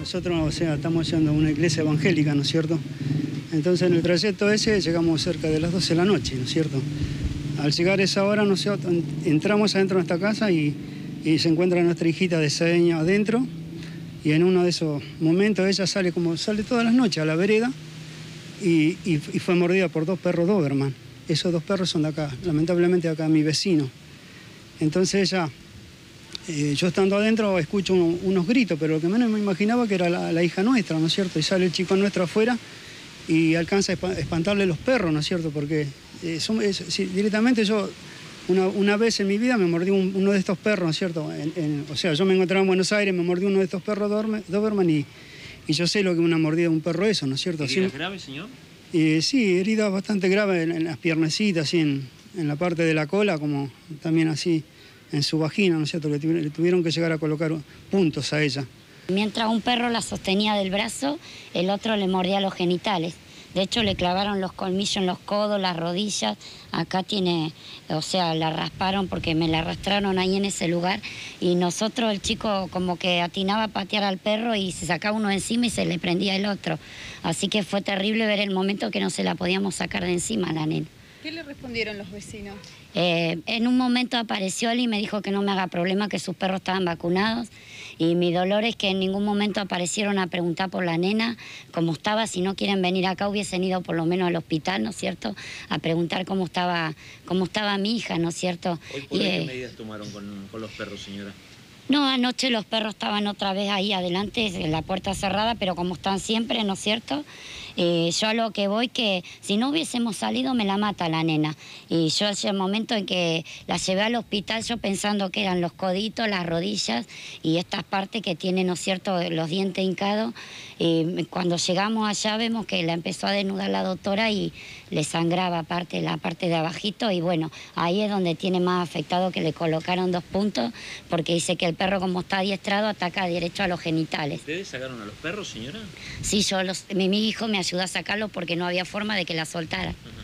Nosotros, o sea, estamos yendo a una iglesia evangélica, ¿no es cierto? Entonces en el trayecto ese llegamos cerca de las 12 de la noche, ¿no es cierto? Al llegar a esa hora, ¿no es cierto?, entramos adentro de esta casa y se encuentra nuestra hijita de 6 años adentro, y en uno de esos momentos ella sale como sale todas las noches a la vereda y fue mordida por 2 perros Doberman. Esos 2 perros son de acá, lamentablemente de acá mi vecino. Entonces ella, yo estando adentro escucho unos gritos, pero lo que menos me imaginaba que era la hija nuestra, ¿no es cierto? Y sale el chico nuestro afuera y alcanza a espantarle los perros, ¿no es cierto? Porque directamente yo, una vez en mi vida me mordí uno de estos perros, ¿no es cierto? O sea, yo me encontraba en Buenos Aires, me mordí uno de estos perros Doberman y yo sé lo que es una mordida de un perro eso, ¿no es cierto? ¿Heridas graves, señor? Sí, heridas bastante graves en las piernecitas, así en la parte de la cola, como también así en su vagina, ¿no es cierto? Le tuvieron que llegar a colocar puntos a ella. Mientras un perro la sostenía del brazo, el otro le mordía los genitales. De hecho, le clavaron los colmillos en los codos, las rodillas. Acá tiene, o sea, la rasparon porque me la arrastraron ahí en ese lugar. Y nosotros, el chico como que atinaba a patear al perro y se sacaba uno de encima y se le prendía el otro. Así que fue terrible ver el momento que no se la podíamos sacar de encima a la nena. ¿Qué le respondieron los vecinos? En un momento apareció él y me dijo que no me haga problema, que sus perros estaban vacunados. Y mi dolor es que en ningún momento aparecieron a preguntar por la nena, cómo estaba. Si no quieren venir acá, hubiesen ido por lo menos al hospital, ¿no es cierto?, a preguntar cómo estaba mi hija, ¿no es cierto? ¿Hoy por qué medidas tomaron con los perros, señora? No, anoche los perros estaban otra vez ahí adelante, en la puerta cerrada, pero como están siempre, ¿no es cierto? Yo a lo que voy, que si no hubiésemos salido me la mata la nena. Y yo ese momento en que la llevé al hospital, yo pensando que eran los coditos, las rodillas y estas partes que tienen, ¿no es cierto?, los dientes hincados. Cuando llegamos allá vemos que la empezó a desnudar la doctora y le sangraba la parte de abajito, y bueno, ahí es donde tiene más afectado, que le colocaron 2 puntos, porque dice que el perro, como está adiestrado, ataca derecho a los genitales. ¿Ustedes sacaron a los perros, señora? Sí, mi hijo me ayudó a sacarlos porque no había forma de que la soltara.